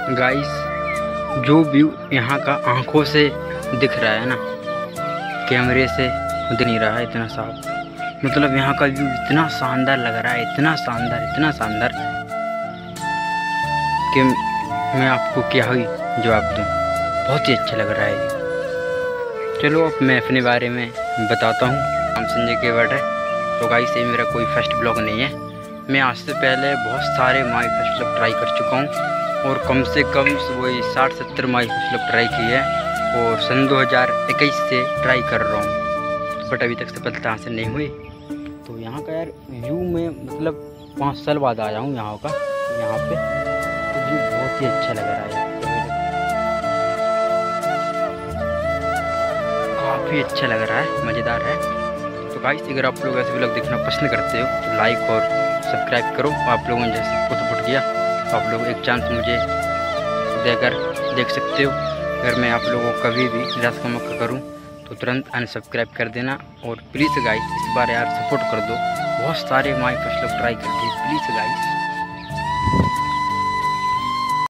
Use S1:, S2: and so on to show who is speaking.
S1: Guys जो view यहाँ का आंखों से दिख रहा है ना, कैमरे से दिख नहीं रहा है इतना साफ। मतलब यहाँ का व्यू इतना शानदार लग रहा है, इतना शानदार कि मैं आपको क्या ही जवाब दूँ। बहुत ही अच्छा लग रहा है। चलो अब मैं अपने बारे में बताता हूँ। नाम संजय केवट है। तो गाइस ये मेरा कोई फर्स्ट ब्लॉग नहीं है। मैं आज से पहले बहुत सारे माई फर्स्ट ब्लॉग ट्राई कर चुका हूँ और कम से कम वही 60-70 माई फर्स्ट ब्लॉग ट्राई की है और सन 2021 से ट्राई कर रहा हूँ, बट अभी तक सफलता हासिल नहीं हुई। तो यहाँ का यार व्यू में मतलब 5 साल बाद आया हूँ यहाँ पे, तो व्यू बहुत ही अच्छा लग रहा है। काफ़ी अच्छा लग रहा है, मज़ेदार है। तो गाइस अगर आप लोग ऐसे व्लॉग देखना पसंद करते हो तो लाइक और सब्सक्राइब करो। आप लोगों ने जैसे सपोर्ट किया तो आप लोग एक चांस मुझे देकर देख सकते हो। अगर मैं आप लोगों को कभी भी निराश का मौका करूं तो तुरंत अनसब्सक्राइब कर देना। और प्लीज़ गाइस इस बार यार सपोर्ट कर दो। बहुत सारे माई फर्स्ट ब्लॉग ट्राई कर दिए, प्लीज़ गाइस।